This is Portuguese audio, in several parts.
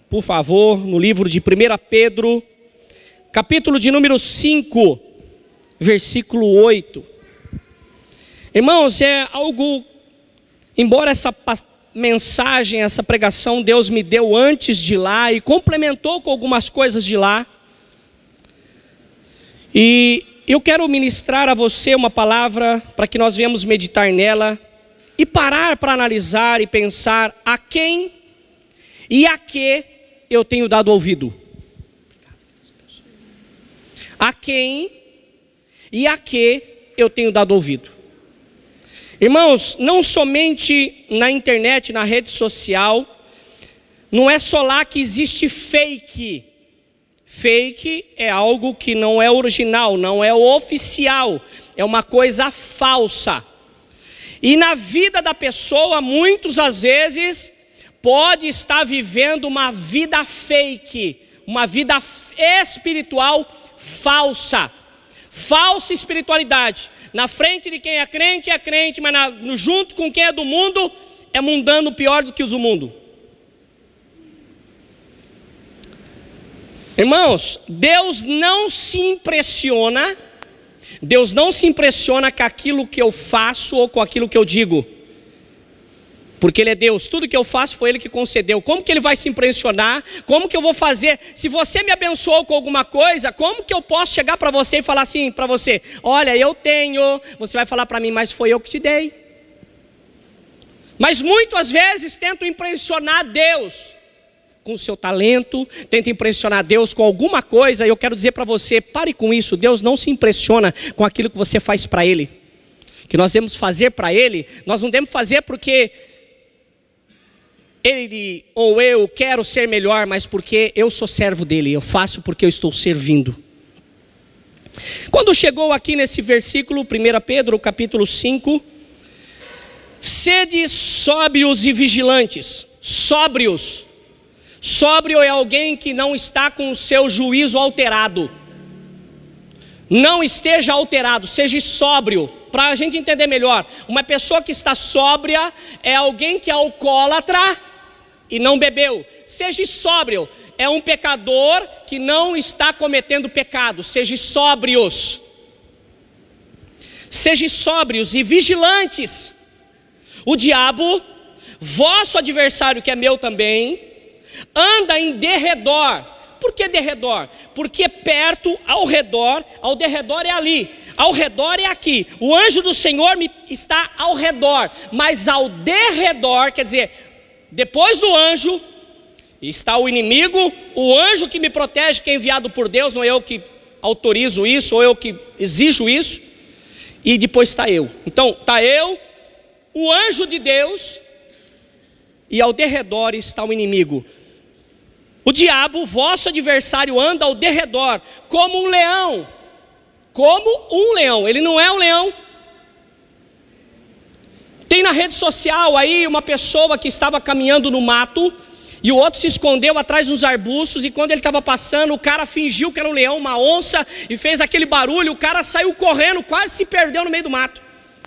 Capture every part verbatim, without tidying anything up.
por favor, no livro de primeira Pedro, capítulo de número cinco, versículo oito. Irmãos, é algo, embora essa mensagem, essa pregação Deus me deu antes de lá e complementou com algumas coisas de lá. E eu quero ministrar a você uma palavra para que nós venhamos meditar nela e parar para analisar e pensar a quem e a que eu tenho dado ouvido. A quem e a que eu tenho dado ouvido. Irmãos, não somente na internet, na rede social, não é só lá que existe fake. Fake é algo que não é original, não é oficial, é uma coisa falsa. E na vida da pessoa, muitos às vezes, pode estar vivendo uma vida fake, uma vida espiritual falsa. Falsa espiritualidade. Na frente de quem é crente, é crente, mas na, no, junto com quem é do mundo, é mundano pior do que os do mundo. Irmãos, Deus não se impressiona, Deus não se impressiona com aquilo que eu faço ou com aquilo que eu digo. Porque Ele é Deus, tudo que eu faço foi Ele que concedeu. Como que Ele vai se impressionar? Como que eu vou fazer? Se você me abençoou com alguma coisa, como que eu posso chegar para você e falar assim para você: olha, eu tenho. Você vai falar para mim: mas foi eu que te dei. Mas muitas vezes tento impressionar Deus com o seu talento, tento impressionar Deus com alguma coisa. E eu quero dizer para você: pare com isso. Deus não se impressiona com aquilo que você faz para Ele. Que nós devemos fazer para Ele, nós não devemos fazer porque Ele ou eu quero ser melhor, mas porque eu sou servo dele, eu faço porque eu estou servindo. Quando chegou aqui nesse versículo, primeira Pedro, capítulo cinco, sede sóbrios e vigilantes. Sóbrios. Sóbrio é alguém que não está com o seu juízo alterado. Não esteja alterado, seja sóbrio. Para a gente entender melhor, uma pessoa que está sóbria é alguém que é alcoólatra e não bebeu. Seja sóbrio, é um pecador que não está cometendo pecado. Seja sóbrios. Seja sóbrios e vigilantes. O diabo, vosso adversário que é meu também, anda em derredor. Por que derredor? Porque perto, ao redor, ao derredor é ali, ao redor é aqui. O anjo do Senhor me está ao redor, mas ao derredor, quer dizer, depois do anjo, está o inimigo, o anjo que me protege, que é enviado por Deus, não é eu que autorizo isso, ou eu que exijo isso, e depois está eu. Então, está eu, o anjo de Deus, e ao derredor está o inimigo. O diabo, vosso adversário, anda ao derredor, como um leão, como um leão, ele não é um leão. Tem na rede social aí uma pessoa que estava caminhando no mato e o outro se escondeu atrás dos arbustos, e quando ele estava passando, o cara fingiu que era um leão, uma onça, e fez aquele barulho. O cara saiu correndo, quase se perdeu no meio do mato.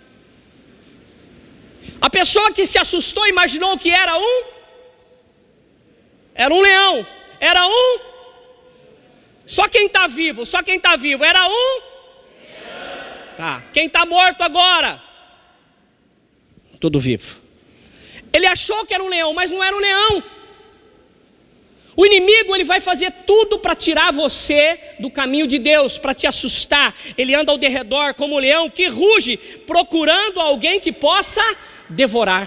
A pessoa que se assustou imaginou que era um Era um leão, era um Só quem está vivo, só quem está vivo, era um Tá, quem está morto agora? Tudo vivo. Ele achou que era um leão, mas não era um leão. O inimigo, ele vai fazer tudo para tirar você do caminho de Deus, para te assustar. Ele anda ao derredor como um leão que ruge, procurando alguém que possa devorar.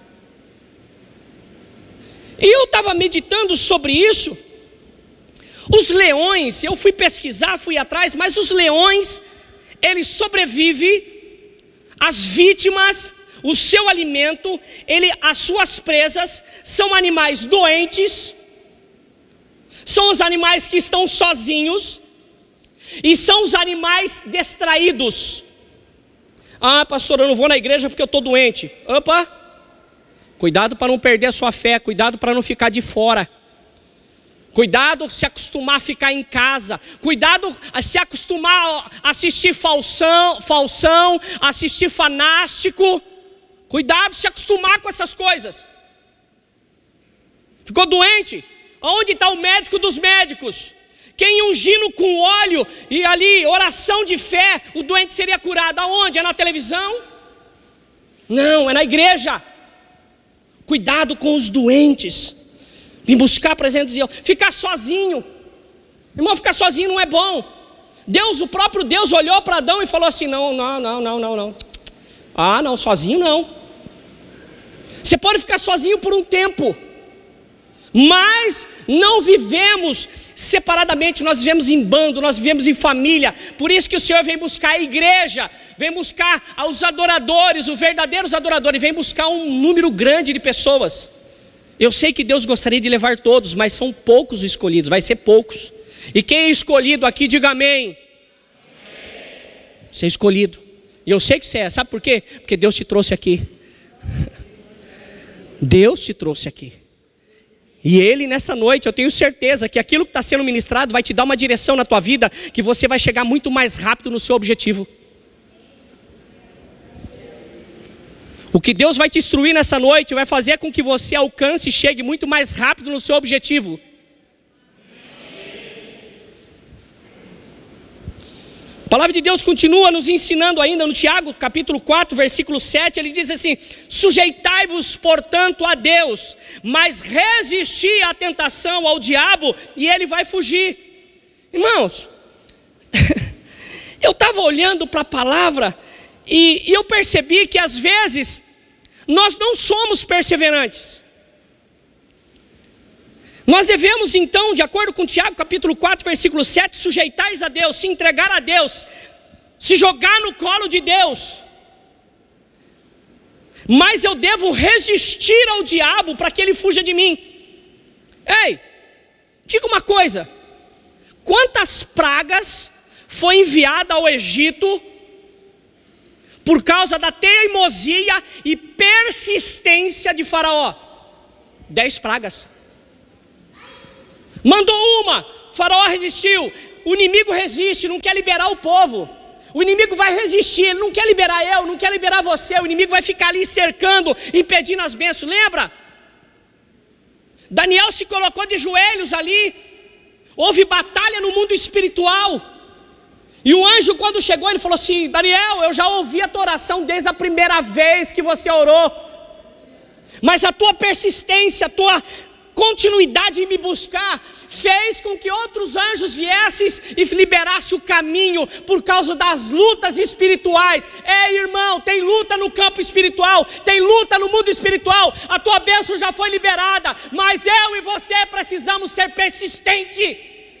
E eu estava meditando sobre isso. Os leões, eu fui pesquisar, fui atrás, mas os leões, eles sobrevivem, as vítimas, o seu alimento, ele, as suas presas, são animais doentes, são os animais que estão sozinhos, e são os animais distraídos. Ah, pastor, eu não vou na igreja porque eu estou doente. Opa, cuidado para não perder a sua fé, cuidado para não ficar de fora. Cuidado se acostumar a ficar em casa. Cuidado a se acostumar a assistir falsão, falsão, assistir fanático. Cuidado se acostumar com essas coisas. Ficou doente? Onde está o médico dos médicos? Quem ungindo com óleo e ali, oração de fé, o doente seria curado. Aonde? É na televisão? Não, é na igreja. Cuidado com os doentes. Vim buscar a presença de Deus. Ficar sozinho. Irmão, ficar sozinho não é bom. Deus, o próprio Deus olhou para Adão e falou assim, não, não, não, não, não, não. Ah, não, sozinho não. Você pode ficar sozinho por um tempo, mas não vivemos separadamente, nós vivemos em bando, nós vivemos em família. Por isso que o Senhor vem buscar a igreja, vem buscar os adoradores, os verdadeiros adoradores, vem buscar um número grande de pessoas. Eu sei que Deus gostaria de levar todos, mas são poucos os escolhidos, vai ser poucos. E quem é escolhido aqui, diga amém. Você é escolhido. E eu sei que você é, sabe por quê? Porque Deus te trouxe aqui. Deus te trouxe aqui. E Ele nessa noite, eu tenho certeza que aquilo que está sendo ministrado vai te dar uma direção na tua vida, que você vai chegar muito mais rápido no seu objetivo. O que Deus vai te instruir nessa noite vai fazer com que você alcance e chegue muito mais rápido no seu objetivo. A palavra de Deus continua nos ensinando ainda no Tiago, capítulo quatro, versículo sete, ele diz assim: sujeitai-vos, portanto, a Deus, mas resisti à tentação, ao diabo, e ele vai fugir. Irmãos, eu estava olhando para a palavra e, e eu percebi que às vezes nós não somos perseverantes. Nós devemos então, de acordo com Tiago capítulo quatro, versículo sete, sujeitais a Deus, se entregar a Deus, se jogar no colo de Deus. Mas eu devo resistir ao diabo para que ele fuja de mim. Ei, diga uma coisa: quantas pragas foi enviada ao Egito por causa da teimosia e persistência de Faraó? Dez pragas. Mandou uma, Faraó resistiu. O inimigo resiste, não quer liberar o povo. O inimigo vai resistir, ele não quer liberar eu, não quer liberar você. O inimigo vai ficar ali cercando, impedindo as bênçãos. Lembra? Daniel se colocou de joelhos ali. Houve batalha no mundo espiritual. E o anjo, quando chegou, ele falou assim: Daniel, eu já ouvi a tua oração desde a primeira vez que você orou, mas a tua persistência, a tua continuidade em me buscar fez com que outros anjos viessem e liberassem o caminho por causa das lutas espirituais. Ei, irmão, tem luta no campo espiritual, tem luta no mundo espiritual. A tua bênção já foi liberada, mas eu e você precisamos ser persistentes,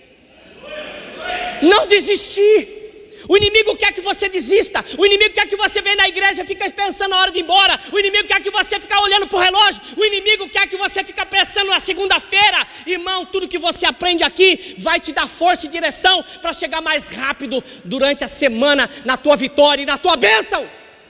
não desistir. O inimigo quer que você desista. O inimigo quer que você venha na igreja e fique pensando na hora de ir embora. O inimigo quer que você fique olhando para o relógio. O inimigo quer que você fique pensando na segunda-feira. Irmão, tudo que você aprende aqui vai te dar força e direção para chegar mais rápido durante a semana na tua vitória e na tua bênção.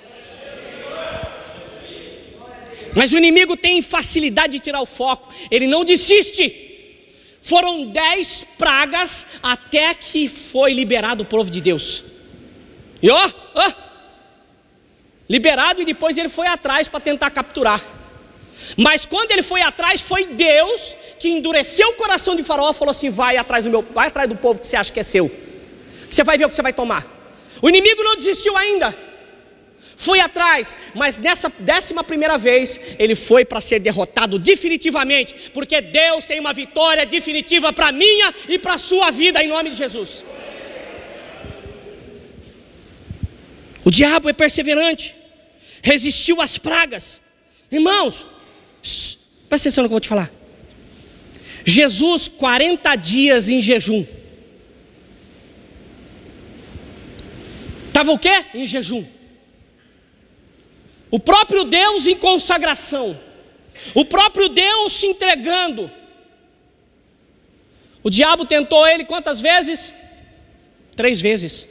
Mas o inimigo tem facilidade de tirar o foco. Ele não desiste. Foram dez pragas até que foi liberado o povo de Deus. E ó, ó, liberado, e depois ele foi atrás para tentar capturar. Mas quando ele foi atrás, foi Deus que endureceu o coração de Faraó e falou assim: vai atrás do meu, vai atrás do povo que você acha que é seu. Você vai ver o que você vai tomar. O inimigo não desistiu ainda. Foi atrás, mas nessa décima primeira vez, ele foi para ser derrotado definitivamente, porque Deus tem uma vitória definitiva para a minha e para a sua vida, em nome de Jesus. O diabo é perseverante, resistiu às pragas. Irmãos, presta atenção no que eu vou te falar. Jesus, quarenta dias em jejum. Estava o quê? Em jejum. O próprio Deus em consagração, o próprio Deus se entregando. O diabo tentou ele quantas vezes? Três vezes.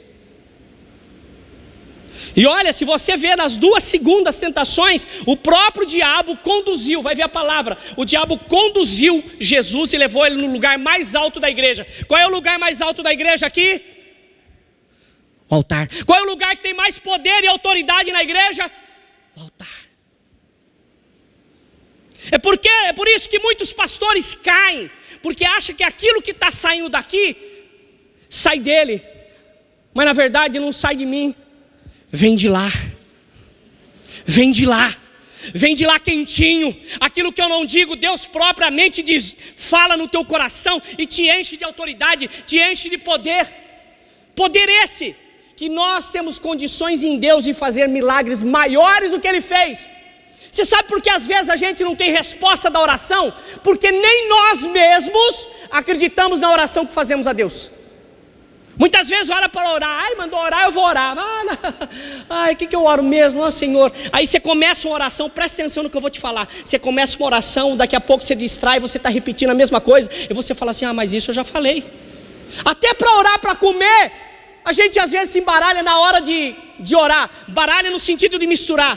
E olha, se você ver nas duas segundas tentações, o próprio diabo conduziu, vai ver a palavra, o diabo conduziu Jesus e levou ele no lugar mais alto da igreja. Qual é o lugar mais alto da igreja aqui? O altar. Qual é o lugar que tem mais poder e autoridade na igreja? O altar. É porque é por isso que muitos pastores caem, porque acha que aquilo que está saindo daqui, sai dele, mas na verdade não sai de mim, vem de lá, vem de lá, vem de lá quentinho. Aquilo que eu não digo, Deus propriamente diz, fala no teu coração e te enche de autoridade, te enche de poder. Poder esse, que nós temos condições em Deus de fazer milagres maiores do que Ele fez. Você sabe por que às vezes a gente não tem resposta da oração? Porque nem nós mesmos acreditamos na oração que fazemos a Deus. Muitas vezes ora para orar, ai, mandou orar, eu vou orar. Ah, ai, o que, que eu oro mesmo? Ah, Senhor. Aí você começa uma oração, presta atenção no que eu vou te falar. Você começa uma oração, daqui a pouco você distrai, você está repetindo a mesma coisa, e você fala assim, ah, mas isso eu já falei. Até para orar, para comer, a gente às vezes se embaralha na hora de, de orar. Baralha no sentido de misturar.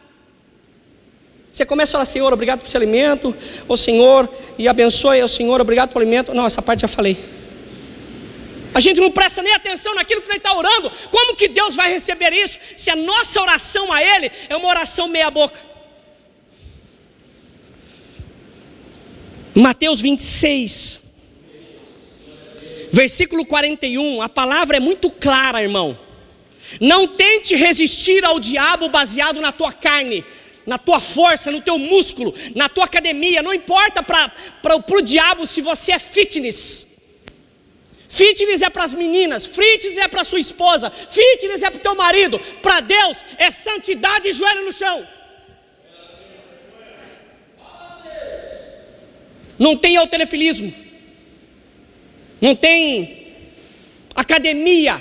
Você começa a falar, Senhor, obrigado por esse alimento, ô Senhor, e abençoe, ô Senhor, obrigado pelo alimento. Não, essa parte já falei. A gente não presta nem atenção naquilo que ele está orando. Como que Deus vai receber isso, se a nossa oração a Ele é uma oração meia boca? Mateus vinte e seis, versículo quarenta e um, a palavra é muito clara, irmão. Não tente resistir ao diabo baseado na tua carne, na tua força, no teu músculo, na tua academia. Não importa para o diabo se você é fitness. Fitness é para as meninas, fitness é para sua esposa, fitness é para o teu marido. Para Deus é santidade e joelho no chão. Não tem autolefilismo, não tem academia.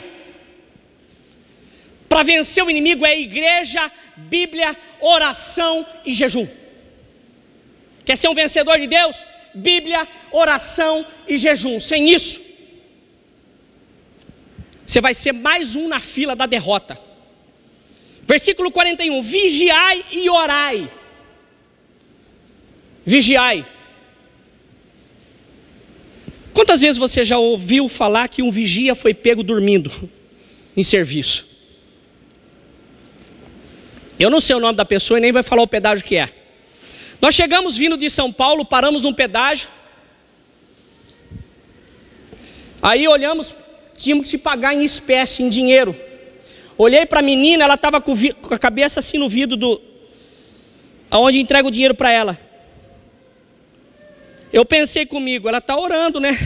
Para vencer o inimigo é igreja, Bíblia, oração e jejum. Quer ser um vencedor de Deus? Bíblia, oração e jejum. Sem isso, você vai ser mais um na fila da derrota. Versículo quarenta e um, vigiai e orai. Vigiai. Quantas vezes você já ouviu falar que um vigia foi pego dormindo em serviço? Eu não sei o nome da pessoa e nem vai falar o pedágio que é. Nós chegamos vindo de São Paulo, paramos num pedágio. Aí olhamos, tínhamos que se pagar em espécie, em dinheiro. Olhei para a menina, ela estava com, com a cabeça assim no vidro do aonde entrega o dinheiro para ela. Eu pensei comigo, ela está orando, né?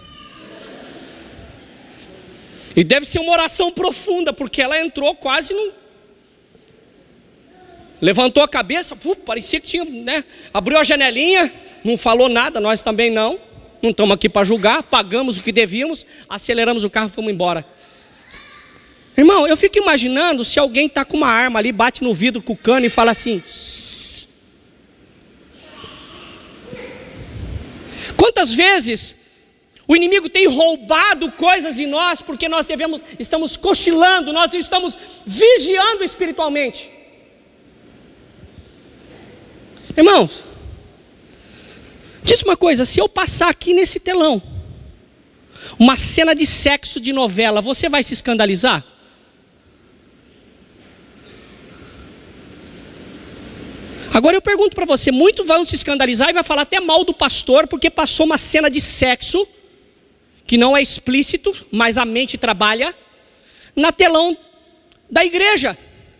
E deve ser uma oração profunda, porque ela entrou quase no... Levantou a cabeça, uh, parecia que tinha, né? Abriu a janelinha, não falou nada, nós também não. Não estamos aqui para julgar, pagamos o que devíamos, aceleramos o carro e fomos embora. Irmão, eu fico imaginando se alguém está com uma arma ali, bate no vidro com o cano e fala assim... Quantas vezes o inimigo tem roubado coisas de nós, porque nós devemos, estamos cochilando, nós estamos vigiando espiritualmente. Irmãos, diz uma coisa, se eu passar aqui nesse telão uma cena de sexo de novela, você vai se escandalizar? Agora eu pergunto para você, muitos vão se escandalizar e vai falar até mal do pastor, porque passou uma cena de sexo, que não é explícito, mas a mente trabalha, na telão da igreja.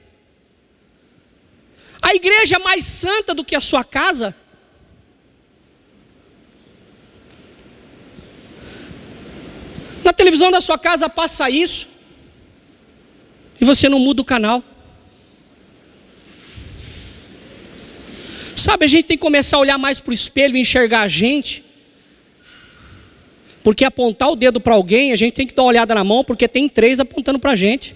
A igreja é mais santa do que a sua casa? Na televisão da sua casa passa isso, e você não muda o canal. Sabe, a gente tem que começar a olhar mais para o espelho e enxergar a gente. Porque apontar o dedo para alguém, a gente tem que dar uma olhada na mão, porque tem três apontando para a gente.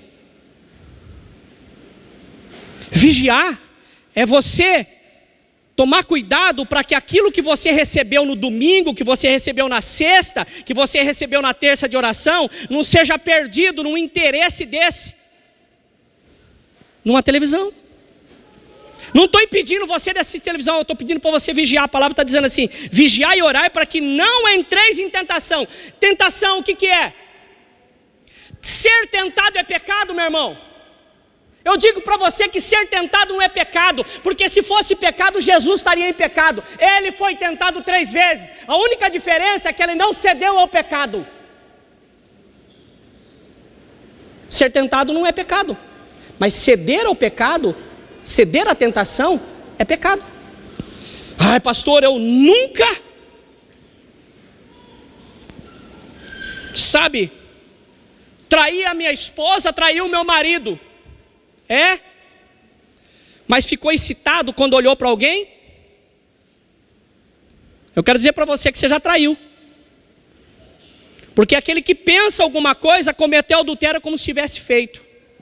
Vigiar é você tomar cuidado para que aquilo que você recebeu no domingo, que você recebeu na sexta, que você recebeu na terça de oração, não seja perdido num interesse desse, numa televisão. Não estou impedindo você de assistir televisão, eu estou pedindo para você vigiar. A palavra está dizendo assim, vigiar e orar para que não entreis em tentação. Tentação, o que que é? Ser tentado é pecado, meu irmão? Eu digo para você que ser tentado não é pecado, porque se fosse pecado, Jesus estaria em pecado. Ele foi tentado três vezes. A única diferença é que ele não cedeu ao pecado. Ser tentado não é pecado, mas ceder ao pecado, ceder à tentação, é pecado. Ai, pastor, eu nunca, sabe, traí a minha esposa, traí o meu marido. É? Mas ficou excitado quando olhou para alguém? Eu quero dizer para você que você já traiu. Porque aquele que pensa alguma coisa cometeu adultério como se tivesse feito.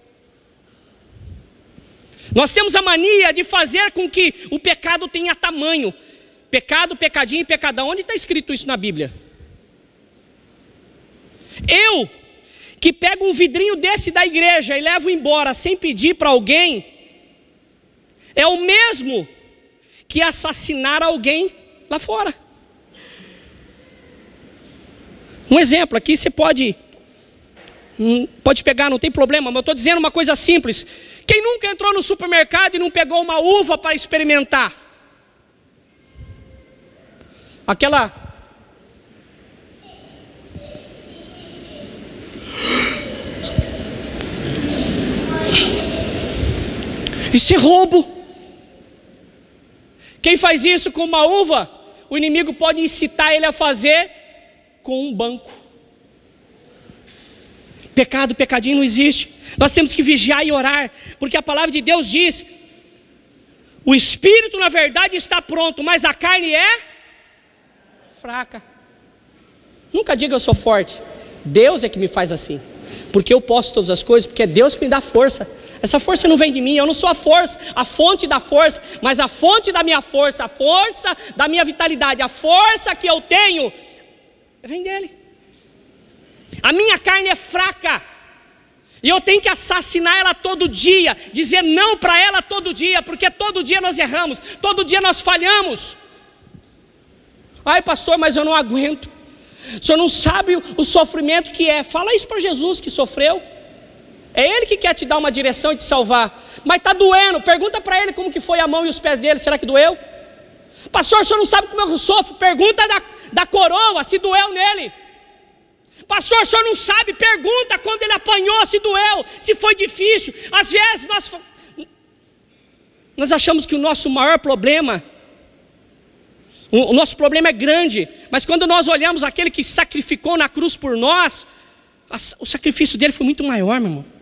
Nós temos a mania de fazer com que o pecado tenha tamanho. Pecado, pecadinho e pecadão. Onde está escrito isso na Bíblia? Eu, que pego um vidrinho desse da igreja e levo embora sem pedir para alguém, é o mesmo que assassinar alguém lá fora. Um exemplo aqui, você pode, pode pegar, não tem problema, mas eu estou dizendo uma coisa simples. Quem nunca entrou no supermercado e não pegou uma uva para experimentar? Aquela... Isso é roubo. Quem faz isso com uma uva, o inimigo pode incitar ele a fazer com um banco. Pecado, pecadinho não existe. Nós temos que vigiar e orar, porque a palavra de Deus diz: o espírito na verdade está pronto, mas a carne é fraca. Nunca diga eu sou forte. Deus é que me faz assim, porque eu posso todas as coisas, porque é Deus que me dá força. Essa força não vem de mim, eu não sou a força, a fonte da força, mas a fonte da minha força, a força da minha vitalidade, a força que eu tenho, vem dele. A minha carne é fraca, e eu tenho que assassinar ela todo dia, dizer não para ela todo dia, porque todo dia nós erramos, todo dia nós falhamos. Ai pastor, mas eu não aguento. O senhor não sabe o sofrimento que é. Fala isso para Jesus que sofreu. É Ele que quer te dar uma direção e te salvar. Mas está doendo, pergunta para Ele como que foi a mão e os pés dele, será que doeu? Pastor, o senhor não sabe como eu sofro, pergunta da, da coroa se doeu nele. Pastor, o senhor não sabe, pergunta quando ele apanhou se doeu, se foi difícil. Às vezes nós, nós achamos que o nosso maior problema, o, o nosso problema é grande, mas quando nós olhamos aquele que sacrificou na cruz por nós, a, o sacrifício dele foi muito maior, meu irmão.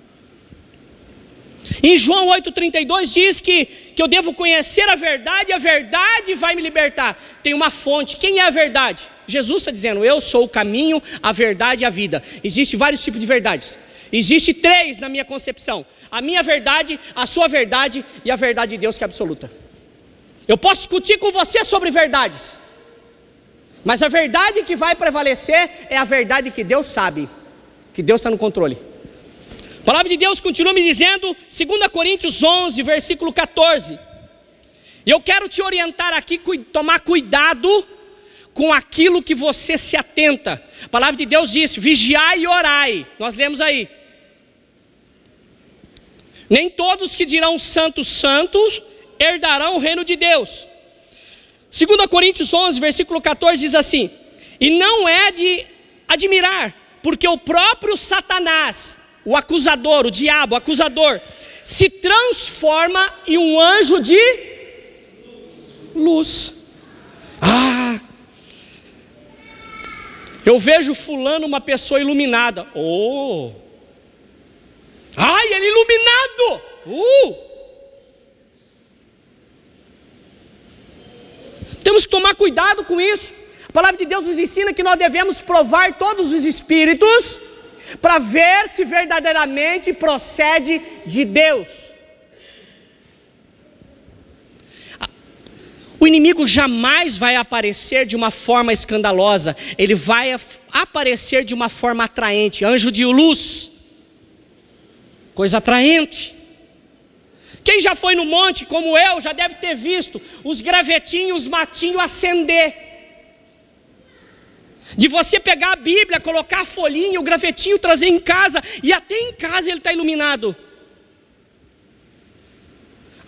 Em João oito, trinta e dois diz que, que eu devo conhecer a verdade e a verdade vai me libertar. Tem uma fonte, quem é a verdade? Jesus está dizendo, eu sou o caminho, a verdade e a vida. Existem vários tipos de verdades. Existem três na minha concepção: a minha verdade, a sua verdade e a verdade de Deus que é absoluta. Eu posso discutir com você sobre verdades, mas a verdade que vai prevalecer é a verdade que Deus sabe, que Deus está no controle. A palavra de Deus continua me dizendo, dois Coríntios onze, versículo quatorze. E eu quero te orientar aqui, tomar cuidado com aquilo que você se atenta. A palavra de Deus diz, vigiai e orai. Nós lemos aí. Nem todos que dirão santos, santos, herdarão o reino de Deus. dois Coríntios onze, versículo quatorze diz assim, e não é de admirar, porque o próprio Satanás, o acusador, o diabo, o acusador, se transforma em um anjo de luz. Ah, eu vejo fulano uma pessoa iluminada. Oh, ai, ele é iluminado. Uh. Temos que tomar cuidado com isso. A palavra de Deus nos ensina que nós devemos provar todos os espíritos para ver se verdadeiramente procede de Deus. O inimigo jamais vai aparecer de uma forma escandalosa, ele vai aparecer de uma forma atraente, anjo de luz, coisa atraente. Quem já foi no monte, como eu, já deve ter visto os gravetinhos, os matinhos acender. De você pegar a Bíblia, colocar a folhinha, o gravetinho, trazer em casa, e até em casa ele está iluminado.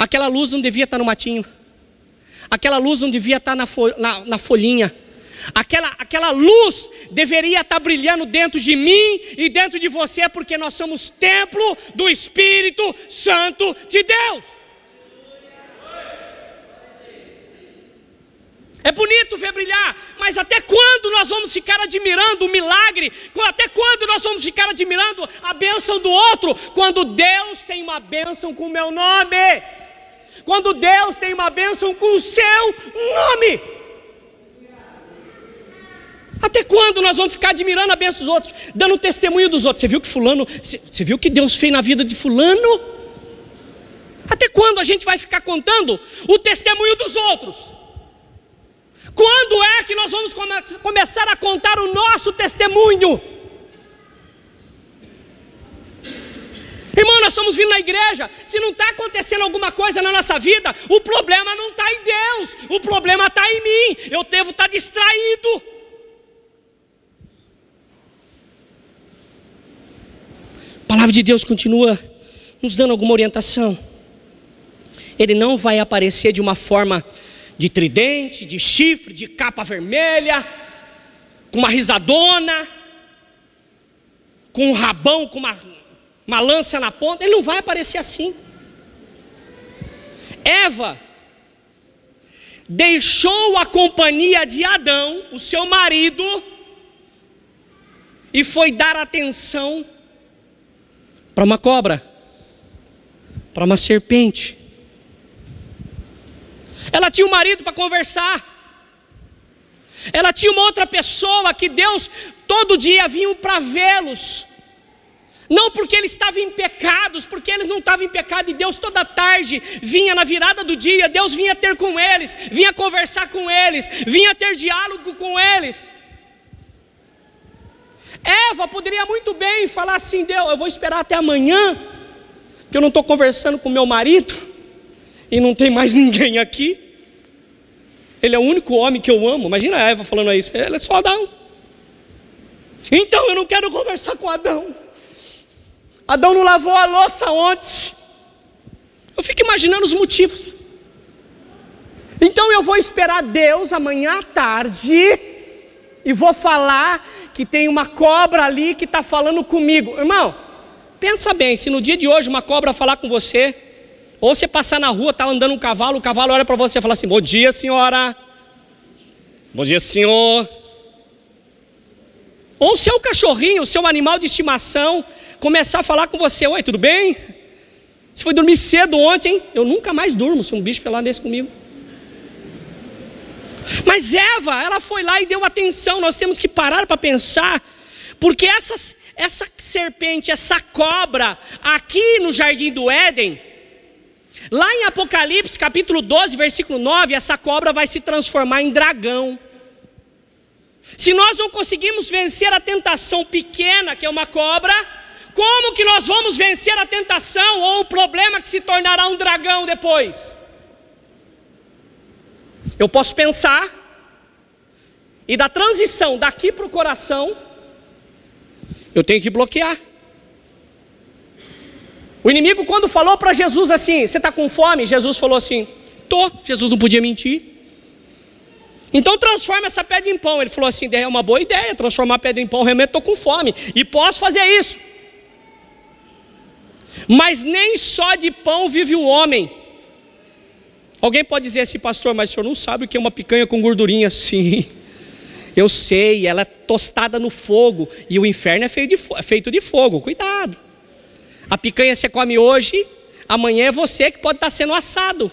Aquela luz não devia estar no matinho. Aquela luz não devia estar na, fo na, na folhinha. Aquela, aquela luz deveria estar brilhando dentro de mim e dentro de você, porque nós somos templo do Espírito Santo de Deus. É bonito ver brilhar, mas até quando nós vamos ficar admirando o milagre? Até quando nós vamos ficar admirando a bênção do outro? Quando Deus tem uma bênção com o meu nome. Quando Deus tem uma bênção com o seu nome. Até quando nós vamos ficar admirando a bênção dos outros, dando testemunho dos outros? Você viu que fulano, você viu que Deus fez na vida de fulano? Até quando a gente vai ficar contando o testemunho dos outros? Quando é que nós vamos come começar a contar o nosso testemunho? Irmão, nós estamos vindo na igreja. Se não está acontecendo alguma coisa na nossa vida, o problema não está em Deus, o problema está em mim. Eu devo estar distraído. A palavra de Deus continua nos dando alguma orientação. Ele não vai aparecer de uma forma de tridente, de chifre, de capa vermelha, com uma risadona, com um rabão, com uma, uma lança na ponta. Ele não vai aparecer assim. Eva deixou a companhia de Adão, o seu marido, e foi dar atenção para uma cobra, para uma serpente. Ela tinha um marido para conversar. Ela tinha uma outra pessoa que Deus todo dia vinha para vê-los. Não porque eles estavam em pecados, porque eles não estavam em pecado. E Deus toda tarde vinha na virada do dia. Deus vinha ter com eles, vinha conversar com eles, vinha ter diálogo com eles. Eva poderia muito bem falar assim: Deus, eu vou esperar até amanhã, que eu não estou conversando com meu marido, e não tem mais ninguém aqui. Ele é o único homem que eu amo. Imagina a Eva falando isso. Ele é só Adão. Então eu não quero conversar com Adão. Adão não lavou a louça ontem. Eu fico imaginando os motivos. Então eu vou esperar Deus amanhã à tarde e vou falar que tem uma cobra ali que está falando comigo. Irmão, pensa bem, se no dia de hoje uma cobra falar com você, ou você passar na rua, está andando um cavalo, o cavalo olha para você e fala assim: bom dia, senhora. Bom dia, senhor. Ou seu cachorrinho, o seu animal de estimação, começar a falar com você: oi, tudo bem? Você foi dormir cedo ontem? Eu nunca mais durmo se um bicho falar desse comigo. Mas Eva, ela foi lá e deu atenção. Nós temos que parar para pensar, porque essa, essa serpente, essa cobra, aqui no Jardim do Éden, lá em Apocalipse capítulo doze, versículo nove, essa cobra vai se transformar em dragão. Se nós não conseguimos vencer a tentação pequena, que é uma cobra, como que nós vamos vencer a tentação ou o problema que se tornará um dragão depois? Eu posso pensar, e da transição daqui para o coração, eu tenho que bloquear. O inimigo, quando falou para Jesus assim: você está com fome? Jesus falou assim: tô. Jesus não podia mentir. Então transforma essa pedra em pão. Ele falou assim: é uma boa ideia transformar a pedra em pão. Realmente estou com fome e posso fazer isso. Mas nem só de pão vive o homem. Alguém pode dizer assim: pastor, mas o senhor não sabe o que é uma picanha com gordurinha? Sim, eu sei, ela é tostada no fogo, e o inferno é feito de, é feito de fogo. Cuidado. A picanha você come hoje, amanhã é você que pode estar sendo assado.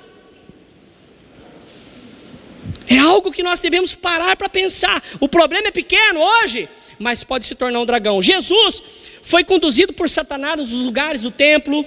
É algo que nós devemos parar para pensar. O problema é pequeno hoje, mas pode se tornar um dragão. Jesus foi conduzido por Satanás nos lugares do templo,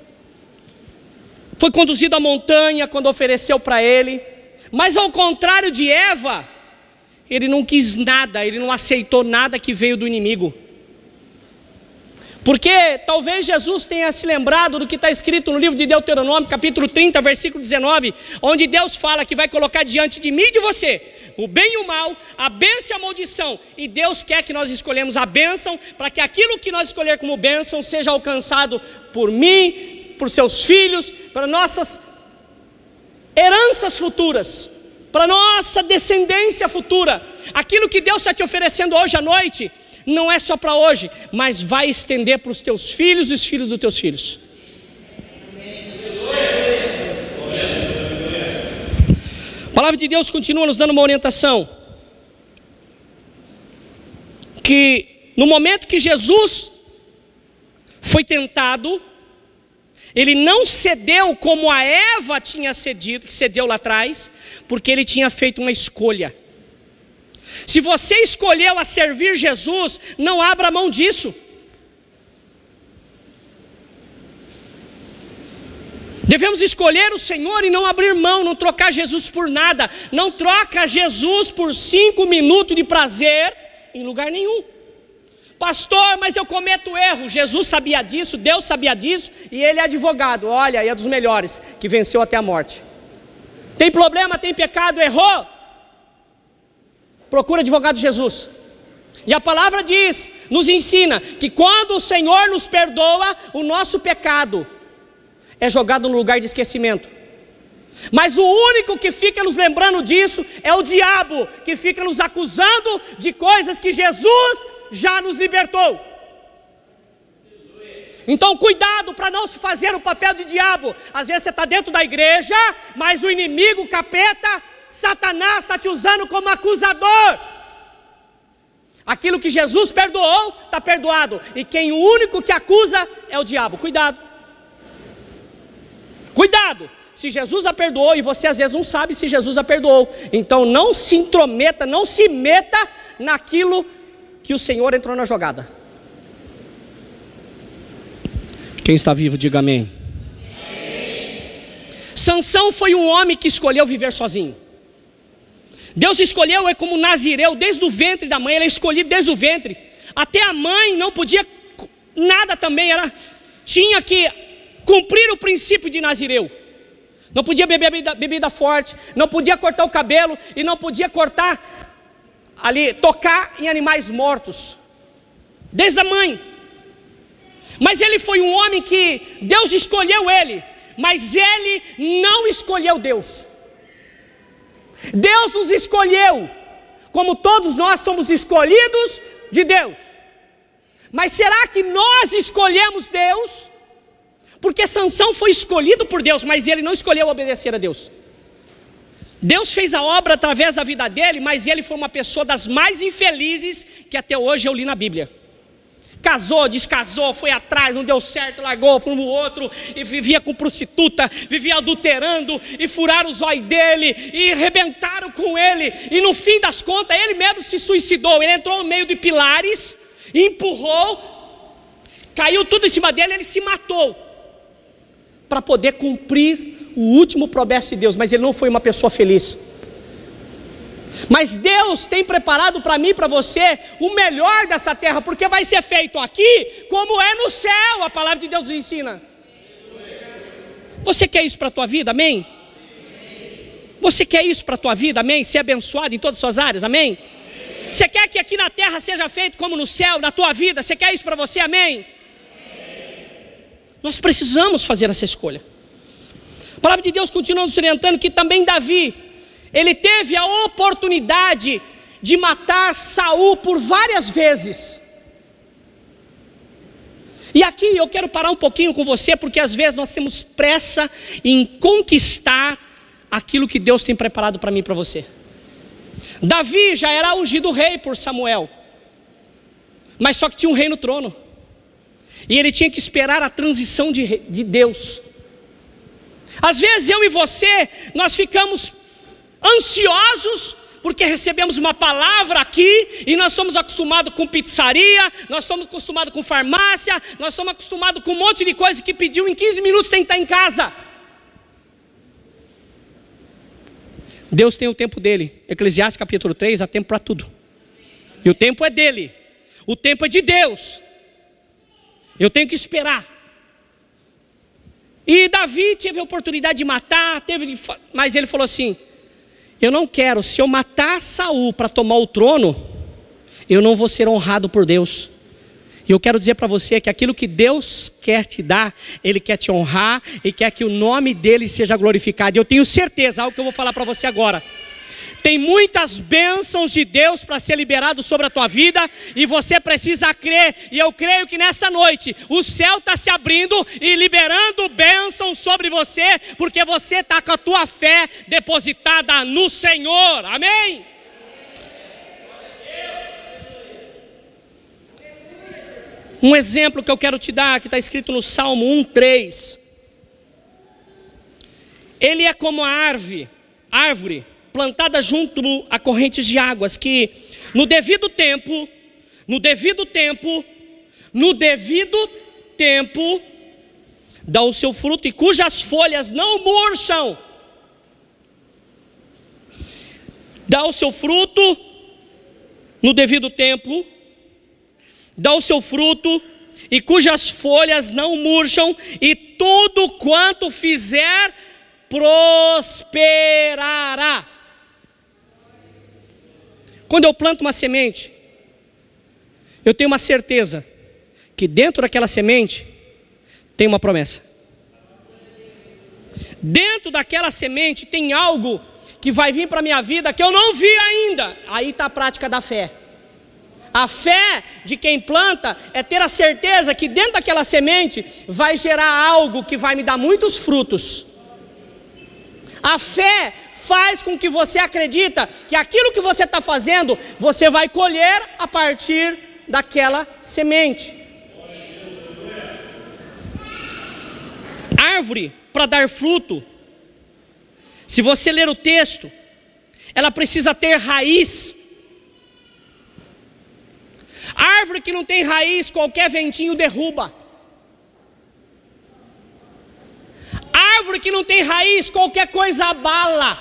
foi conduzido à montanha quando ofereceu para ele, mas ao contrário de Eva, ele não quis nada, ele não aceitou nada que veio do inimigo. Porque talvez Jesus tenha se lembrado do que está escrito no livro de Deuteronômio, capítulo trinta, versículo dezenove, onde Deus fala que vai colocar diante de mim e de você o bem e o mal, a bênção e a maldição. E Deus quer que nós escolhemos a bênção, para que aquilo que nós escolher como bênção seja alcançado por mim, por seus filhos, para nossas heranças futuras, para nossa descendência futura. Aquilo que Deus está te oferecendo hoje à noite, não é só para hoje, mas vai estender para os teus filhos e os filhos dos teus filhos. A palavra de Deus continua nos dando uma orientação, que no momento que Jesus foi tentado, ele não cedeu como a Eva tinha cedido, que cedeu lá atrás, porque ele tinha feito uma escolha. Se você escolheu a servir Jesus, não abra mão disso. Devemos escolher o Senhor e não abrir mão, não trocar Jesus por nada. Não troca Jesus por cinco minutos de prazer em lugar nenhum. Pastor, mas eu cometo erro. Jesus sabia disso, Deus sabia disso, e ele é advogado. Olha, é dos melhores, que venceu até a morte. Tem problema, tem pecado, errou? Procura advogado de Jesus. E a palavra diz, nos ensina, que quando o Senhor nos perdoa, o nosso pecado é jogado no lugar de esquecimento. Mas o único que fica nos lembrando disso é o diabo, que fica nos acusando de coisas que Jesus já nos libertou. Então cuidado para não se fazer o papel de diabo. Às vezes você está dentro da igreja, mas o inimigo, o capeta, Satanás está te usando como acusador. Aquilo que Jesus perdoou, está perdoado. E quem o único que acusa é o diabo. Cuidado. Cuidado. Se Jesus a perdoou e você às vezes não sabe se Jesus a perdoou, então não se intrometa, não se meta naquilo que o Senhor entrou na jogada. Quem está vivo, diga amém. Amém. Sansão foi um homem que escolheu viver sozinho. Deus escolheu ele como nazireu desde o ventre da mãe. Ele é escolhido desde o ventre. Até a mãe não podia nada também, era, tinha que cumprir o princípio de nazireu. Não podia beber bebida, bebida forte, não podia cortar o cabelo e não podia cortar ali, tocar em animais mortos, desde a mãe. Mas ele foi um homem que Deus escolheu ele, mas ele não escolheu Deus. Deus nos escolheu, como todos nós somos escolhidos de Deus. Mas será que nós escolhemos Deus? Porque Sansão foi escolhido por Deus, mas ele não escolheu obedecer a Deus. Deus fez a obra através da vida dele, mas ele foi uma pessoa das mais infelizes que até hoje eu li na Bíblia. Casou, descasou, foi atrás, não deu certo, largou, foi no outro, e vivia com prostituta, vivia adulterando, e furaram os olhos dele, e arrebentaram com ele, e no fim das contas, ele mesmo se suicidou. Ele entrou no meio de pilares, empurrou, caiu tudo em cima dele, ele se matou, para poder cumprir o último propósito de Deus. Mas ele não foi uma pessoa feliz. Mas Deus tem preparado para mim e para você o melhor dessa terra, porque vai ser feito aqui como é no céu. A palavra de Deus nos ensina. Você quer isso para a tua vida, amém? Você quer isso para a tua vida, amém? Ser abençoado em todas as suas áreas, amém? Você quer que aqui na terra seja feito como no céu, na tua vida? Você quer isso para você, amém? Nós precisamos fazer essa escolha. A palavra de Deus continua nos orientando que também Davi, ele teve a oportunidade de matar Saul por várias vezes. E aqui eu quero parar um pouquinho com você, porque às vezes nós temos pressa em conquistar aquilo que Deus tem preparado para mim e para você. Davi já era ungido rei por Samuel, mas só que tinha um rei no trono, e ele tinha que esperar a transição de, de Deus. Às vezes eu e você, nós ficamos ansiosos, porque recebemos uma palavra aqui, e nós estamos acostumados com pizzaria, nós estamos acostumados com farmácia, nós estamos acostumados com um monte de coisa que pediu em quinze minutos tem que estar em casa. Deus tem o tempo dele. Eclesiastes capítulo três, há tempo para tudo. E o tempo é dele, o tempo é de Deus. Eu tenho que esperar. E Davi teve a oportunidade de matar, teve, mas ele falou assim: eu não quero, se eu matar Saul para tomar o trono, eu não vou ser honrado por Deus. E eu quero dizer para você que aquilo que Deus quer te dar, Ele quer te honrar e quer que o nome dEle seja glorificado. E eu tenho certeza, algo que eu vou falar para você agora. Tem muitas bênçãos de Deus para ser liberado sobre a tua vida e você precisa crer. E eu creio que nessa noite o céu está se abrindo e liberando bênçãos sobre você, porque você está com a tua fé depositada no Senhor. Amém? Um exemplo que eu quero te dar, que está escrito no Salmo um, três. Ele é como a árvore, árvore plantada junto a correntes de águas, que no devido tempo, no devido tempo, no devido tempo, dá o seu fruto e cujas folhas não murcham. Dá o seu fruto no devido tempo, dá o seu fruto e cujas folhas não murcham, e tudo quanto fizer prosperará. Quando eu planto uma semente, eu tenho uma certeza que dentro daquela semente tem uma promessa. Dentro daquela semente tem algo que vai vir para a minha vida que eu não vi ainda. Aí está a prática da fé. A fé de quem planta é ter a certeza que dentro daquela semente vai gerar algo que vai me dar muitos frutos. A fé faz com que você acredita que aquilo que você está fazendo, você vai colher a partir daquela semente. Árvore, para dar fruto, se você ler o texto, ela precisa ter raiz. Árvore que não tem raiz, qualquer ventinho derruba. Árvore que não tem raiz, qualquer coisa abala.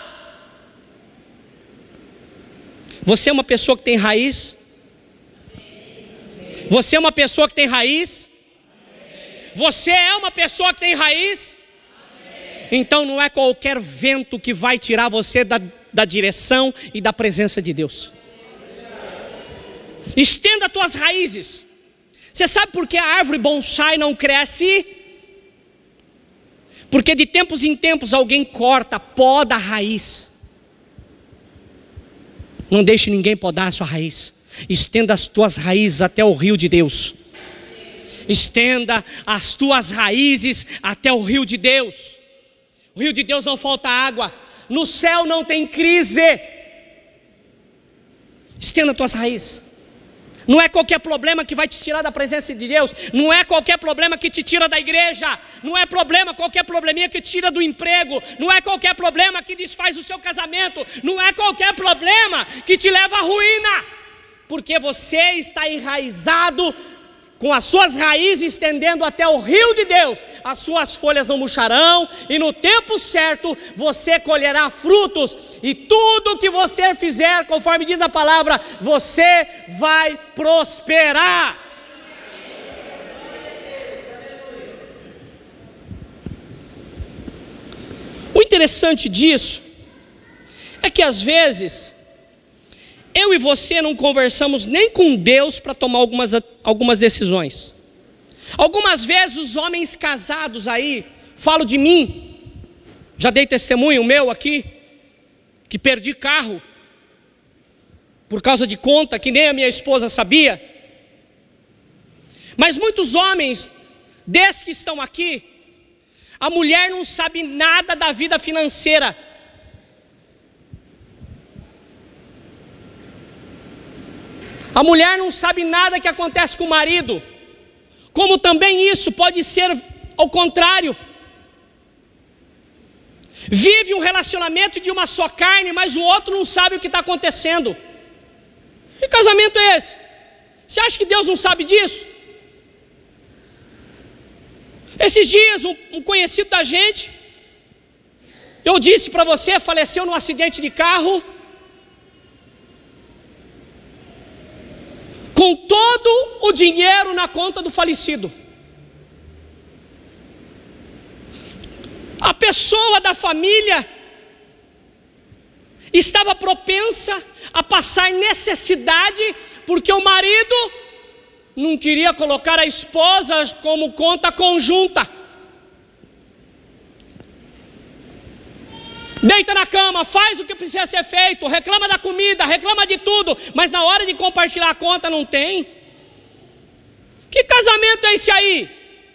Você é uma pessoa que tem raiz? Você é uma pessoa que tem raiz? Você é uma pessoa que tem raiz? Então não é qualquer vento que vai tirar você da, da direção e da presença de Deus. Estenda as tuas raízes. Você sabe por que a árvore bonsai não cresce? Porque de tempos em tempos alguém corta, poda a raiz. Não deixe ninguém podar a sua raiz. Estenda as tuas raízes até o rio de Deus. Estenda as tuas raízes até o rio de Deus. O rio de Deus não falta água. No céu não tem crise. Estenda as tuas raízes. Não é qualquer problema que vai te tirar da presença de Deus. Não é qualquer problema que te tira da igreja. Não é problema, qualquer probleminha que te tira do emprego. Não é qualquer problema que desfaz o seu casamento. Não é qualquer problema que te leva à ruína. Porque você está enraizado, com as suas raízes estendendo até o rio de Deus. As suas folhas não murcharão, e no tempo certo você colherá frutos, e tudo que você fizer, conforme diz a palavra, você vai prosperar. O interessante disso é que às vezes eu e você não conversamos nem com Deus para tomar algumas, algumas decisões. Algumas vezes os homens casados aí, falo de mim, já dei testemunho meu aqui, que perdi carro, por causa de conta, que nem a minha esposa sabia. Mas muitos homens, desses que estão aqui, a mulher não sabe nada da vida financeira. A mulher não sabe nada que acontece com o marido. Como também isso pode ser ao contrário. Vive um relacionamento de uma só carne, mas o outro não sabe o que está acontecendo. Que casamento é esse? Você acha que Deus não sabe disso? Esses dias um, um conhecido da gente, eu disse para você, faleceu num acidente de carro, com todo o dinheiro na conta do falecido. A pessoa da família estava propensa a passar necessidade, porque o marido não queria colocar a esposa como conta conjunta. Deita na cama, faz o que precisa ser feito, reclama da comida, reclama de tudo, mas na hora de compartilhar a conta não tem. Que casamento é esse aí?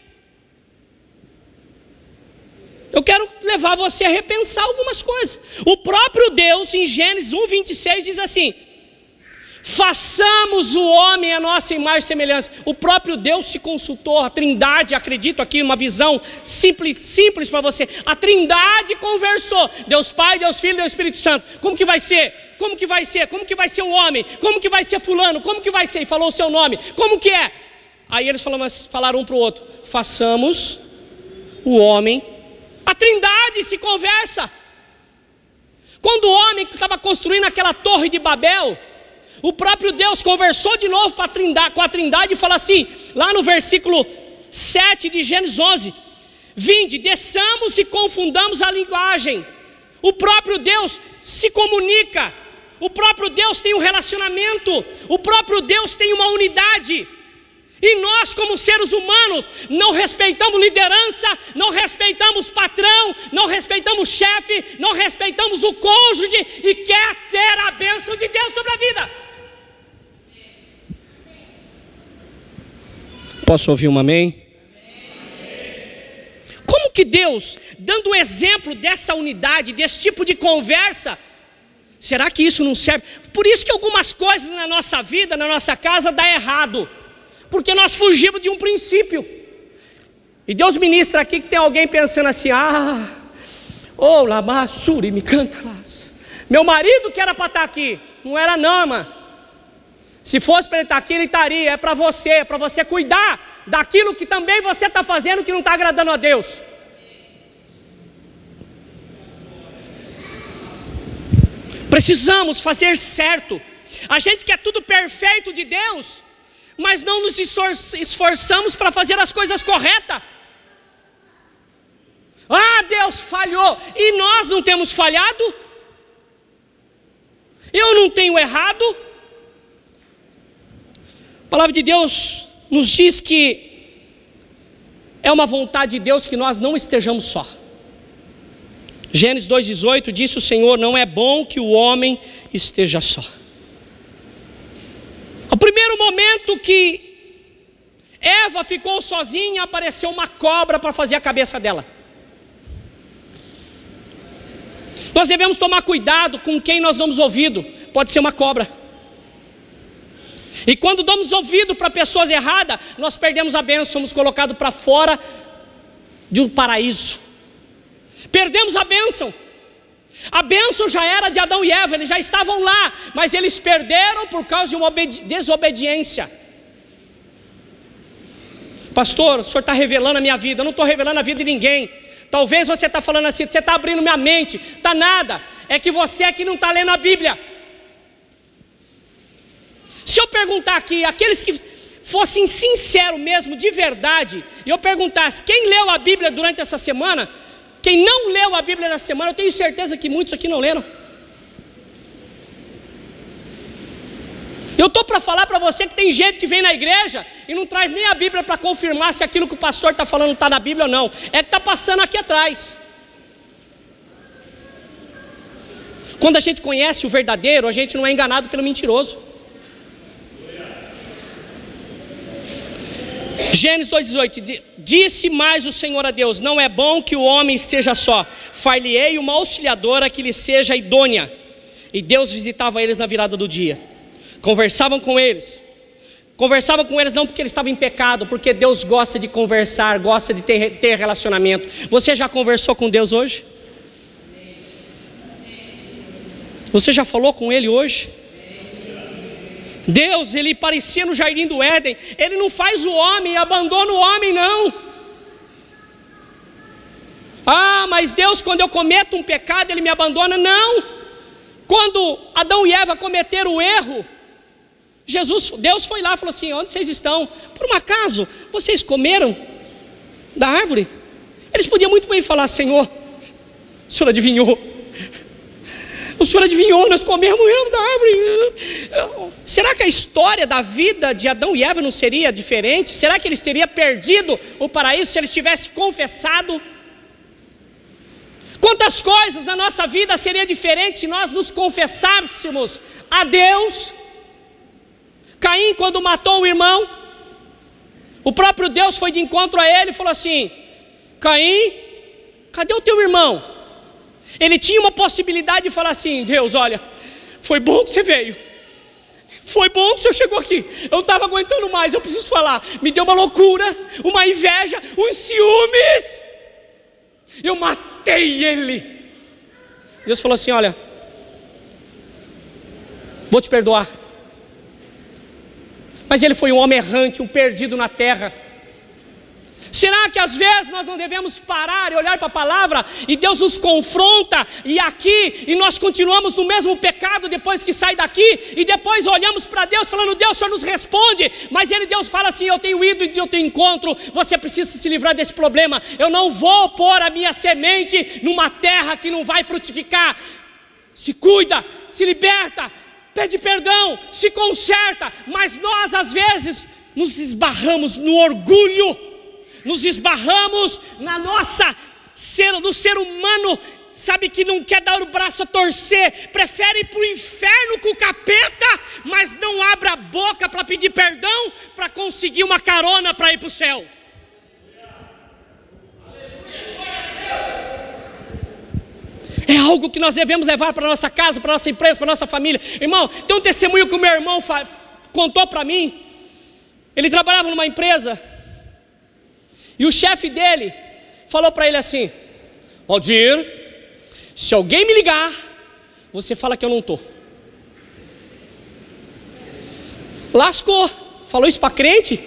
Eu quero levar você a repensar algumas coisas. O próprio Deus, em Gênesis um, vinte e seis, diz assim: façamos o homem a nossa imagem e semelhança. O próprio Deus se consultou, a Trindade, acredito aqui, uma visão simples, simples para você. A Trindade conversou, Deus Pai, Deus Filho, Deus Espírito Santo. Como que vai ser? Como que vai ser? Como que vai ser o homem? Como que vai ser fulano? Como que vai ser? E falou o seu nome. Como que é? Aí eles falaram, falaram um para o outro: façamos o homem. A Trindade se conversa. Quando o homem que estava construindo aquela torre de Babel, o próprio Deus conversou de novo com a Trindade, com a Trindade e falou assim, lá no versículo sete de Gênesis onze: vinde, desçamos e confundamos a linguagem. O próprio Deus se comunica, o próprio Deus tem um relacionamento, o próprio Deus tem uma unidade. E nós, como seres humanos, não respeitamos liderança, não respeitamos patrão, não respeitamos chefe, não respeitamos o cônjuge e quer ter a bênção de Deus sobre a vida. Posso ouvir um amém? Como que Deus, dando o exemplo dessa unidade, desse tipo de conversa, será que isso não serve? Por isso que algumas coisas na nossa vida, na nossa casa, dá errado. Porque nós fugimos de um princípio. E Deus ministra aqui que tem alguém pensando assim: ah, oh, lamassuri, me cantarás. Meu marido que era para estar aqui. Não era não, irmã. Se fosse para ele estar aqui, ele estaria. É para você, é para você cuidar daquilo que também você está fazendo que não está agradando a Deus. Precisamos fazer certo. A gente quer tudo perfeito de Deus, mas não nos esforçamos para fazer as coisas corretas. Ah, Deus falhou, e nós não temos falhado? Eu não tenho errado? A palavra de Deus nos diz que é uma vontade de Deus que nós não estejamos só. Gênesis dois, dezoito, disse o Senhor: não é bom que o homem esteja só. O primeiro momento que Eva ficou sozinha, apareceu uma cobra para fazer a cabeça dela. Nós devemos tomar cuidado com quem nós damos ouvido. Pode ser uma cobra. E quando damos ouvido para pessoas erradas, nós perdemos a bênção, somos colocados para fora de um paraíso. Perdemos a bênção. A bênção já era de Adão e Eva, eles já estavam lá, mas eles perderam por causa de uma desobediência. Pastor, o senhor está revelando a minha vida. Eu não estou revelando a vida de ninguém. Talvez você está falando assim, você está abrindo minha mente. Está nada, é que você é que não está lendo a Bíblia. Se eu perguntar aqui, aqueles que fossem sinceros mesmo, de verdade, e eu perguntasse, quem leu a Bíblia durante essa semana? Quem não leu a Bíblia nessa semana, eu tenho certeza que muitos aqui não leram. Eu estou para falar para você que tem gente que vem na igreja e não traz nem a Bíblia para confirmar se aquilo que o pastor está falando está na Bíblia ou não. É que está passando aqui atrás. Quando a gente conhece o verdadeiro, a gente não é enganado pelo mentiroso. Gênesis dois, dezoito, disse mais o Senhor a Deus: não é bom que o homem esteja só, far-lhe-ei uma auxiliadora que lhe seja idônea. E Deus visitava eles na virada do dia, conversavam com eles, conversavam com eles não porque eles estavam em pecado, porque Deus gosta de conversar, gosta de ter, ter relacionamento. Você já conversou com Deus hoje? Você já falou com Ele hoje? Deus, Ele parecia no jardim do Éden. Ele não faz o homem e abandona o homem, não. Ah, mas Deus, quando eu cometo um pecado, Ele me abandona. Não. Quando Adão e Eva cometeram o erro, Jesus, Deus foi lá e falou assim: onde vocês estão? Por um acaso, vocês comeram da árvore? Eles podiam muito bem falar: Senhor, o Senhor adivinhou. O Senhor adivinhou, nós comemos mesmo da árvore. Se Será que a história da vida de Adão e Eva não seria diferente? Será que eles teriam perdido o paraíso se eles tivessem confessado? Quantas coisas na nossa vida seriam diferentes se nós nos confessássemos a Deus? Caim, quando matou o irmão, o próprio Deus foi de encontro a ele e falou assim: Caim, cadê o teu irmão? Ele tinha uma possibilidade de falar assim: Deus, olha, foi bom que você veio. Foi bom que o senhor chegou aqui. Eu não estava aguentando mais, eu preciso falar. Me deu uma loucura, uma inveja, uns ciúmes. Eu matei ele. Deus falou assim: olha, vou te perdoar. Mas ele foi um homem errante, um perdido na terra. Será que às vezes nós não devemos parar e olhar para a palavra e Deus nos confronta e aqui e nós continuamos no mesmo pecado depois que sai daqui e depois olhamos para Deus falando: Deus, o Senhor nos responde, mas ele, Deus fala assim: eu tenho ido e eu tenho encontro, você precisa se livrar desse problema, eu não vou pôr a minha semente numa terra que não vai frutificar. Se cuida, se liberta, pede perdão, se conserta. Mas nós às vezes nos esbarramos no orgulho, nos esbarramos na nossa ser, no ser humano, sabe, que não quer dar o braço a torcer, prefere ir para o inferno com o capeta, mas não abre a boca para pedir perdão, para conseguir uma carona para ir para o céu. É algo que nós devemos levar para a nossa casa, para a nossa empresa, para a nossa família. Irmão, tem um testemunho que o meu irmão contou para mim. Ele trabalhava numa empresa e o chefe dele falou para ele assim: Valdir, se alguém me ligar, você fala que eu não estou. Lascou. Falou isso para crente?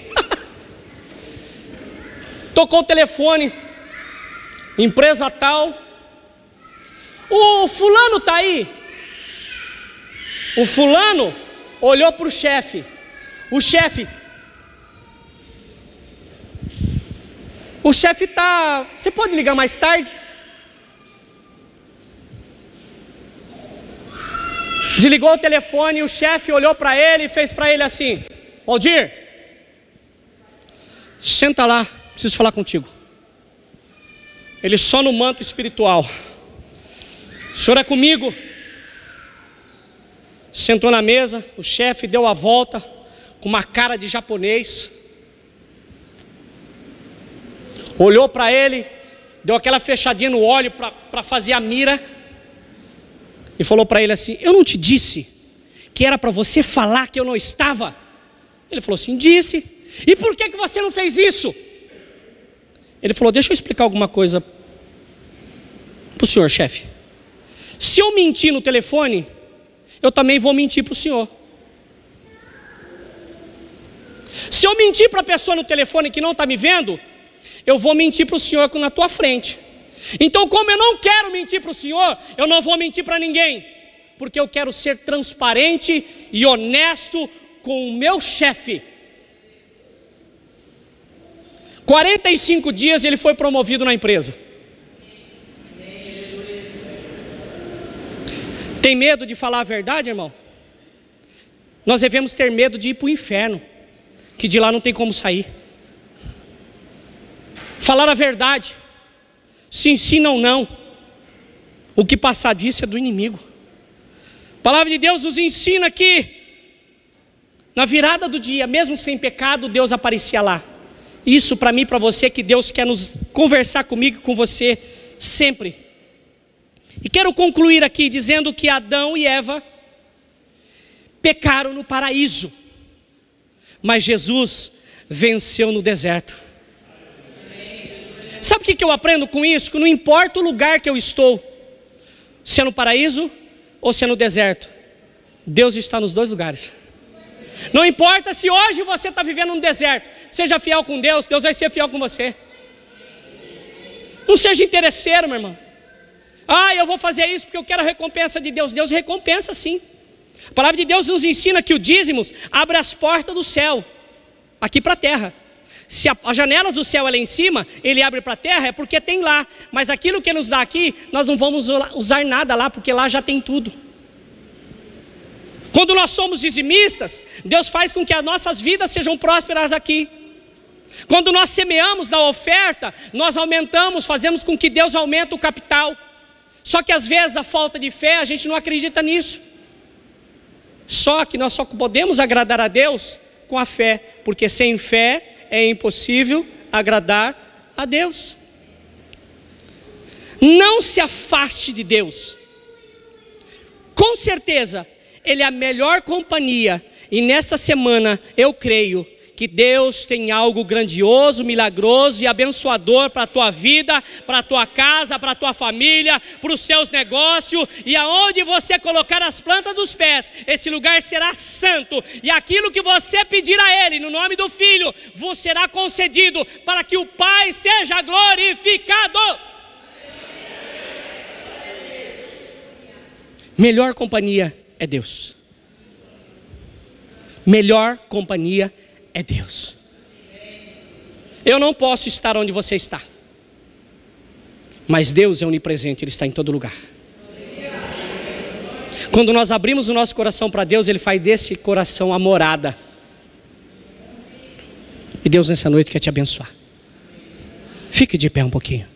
Tocou o telefone, empresa tal. O fulano está aí. O fulano olhou para o chefe. O chefe... O chefe está... Você pode ligar mais tarde? Desligou o telefone e o chefe olhou para ele e fez para ele assim: Valdir, senta lá, preciso falar contigo. Ele só no manto espiritual. O senhor é comigo. Sentou na mesa, o chefe deu a volta com uma cara de japonês. Olhou para ele, deu aquela fechadinha no olho para fazer a mira e falou para ele assim: eu não te disse que era para você falar que eu não estava? Ele falou assim: disse. E por que que você não fez isso? Ele falou: deixa eu explicar alguma coisa para o senhor, chefe. Se eu mentir no telefone, eu também vou mentir para o senhor. Se eu mentir para a pessoa no telefone que não está me vendo, eu vou mentir para o senhor na tua frente. Então, como eu não quero mentir para o senhor, eu não vou mentir para ninguém, porque eu quero ser transparente e honesto com o meu chefe. quarenta e cinco dias ele foi promovido na empresa. Tem medo de falar a verdade, irmão? Nós devemos ter medo de ir para o inferno, que de lá não tem como sair. Falar a verdade, se ensina ou não, o que passar disso é do inimigo. A palavra de Deus nos ensina que na virada do dia, mesmo sem pecado, Deus aparecia lá. Isso para mim e para você, que Deus quer nos conversar comigo e com você sempre. E quero concluir aqui dizendo que Adão e Eva pecaram no paraíso, mas Jesus venceu no deserto. Sabe o que eu aprendo com isso? Que não importa o lugar que eu estou, se é no paraíso ou se é no deserto, Deus está nos dois lugares. Não importa se hoje você está vivendo no deserto, seja fiel com Deus, Deus vai ser fiel com você. Não seja interesseiro, meu irmão. Ah, eu vou fazer isso porque eu quero a recompensa de Deus. Deus recompensa sim. A palavra de Deus nos ensina que o dízimos abre as portas do céu, aqui para a terra. Se a, a janela do céu é lá em cima, ele abre para a terra, é porque tem lá. Mas aquilo que nos dá aqui, nós não vamos usar nada lá, porque lá já tem tudo. Quando nós somos dizimistas, Deus faz com que as nossas vidas sejam prósperas aqui. Quando nós semeamos na oferta, nós aumentamos, fazemos com que Deus aumente o capital. Só que às vezes a falta de fé, a gente não acredita nisso. Só que nós só podemos agradar a Deus com a fé, porque sem fé é impossível agradar a Deus. Não se afaste de Deus. Com certeza, Ele é a melhor companhia. E nesta semana eu creio que Deus tem algo grandioso, milagroso e abençoador para a tua vida, para a tua casa, para a tua família, para os seus negócios. E aonde você colocar as plantas dos pés, esse lugar será santo. E aquilo que você pedir a Ele, no nome do Filho, vos será concedido, para que o Pai seja glorificado. Melhor companhia é Deus. Melhor companhia é Deus. Eu não posso estar onde você está, mas Deus é onipresente, Ele está em todo lugar. Quando nós abrimos o nosso coração para Deus, Ele faz desse coração a morada. E Deus nessa noite quer te abençoar. Fique de pé um pouquinho.